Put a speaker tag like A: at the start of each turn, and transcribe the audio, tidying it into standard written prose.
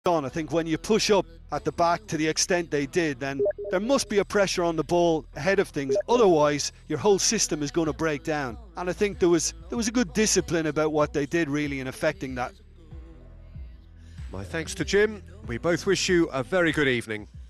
A: I think when you push up at the back to the extent they did, then there must be a pressure on the ball ahead of things. Otherwise, your whole system is going to break down. And I think there was a good discipline about what they did really in affecting that.
B: My thanks to Jim. We both wish you a very good evening.